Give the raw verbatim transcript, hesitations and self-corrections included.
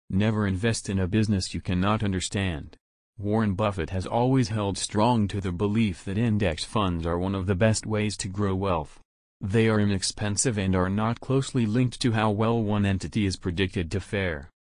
Never invest in a business you cannot understand. Warren Buffett has always held strong to the belief that index funds are one of the best ways to grow wealth. They are inexpensive and are not closely linked to how well one entity is predicted to fare.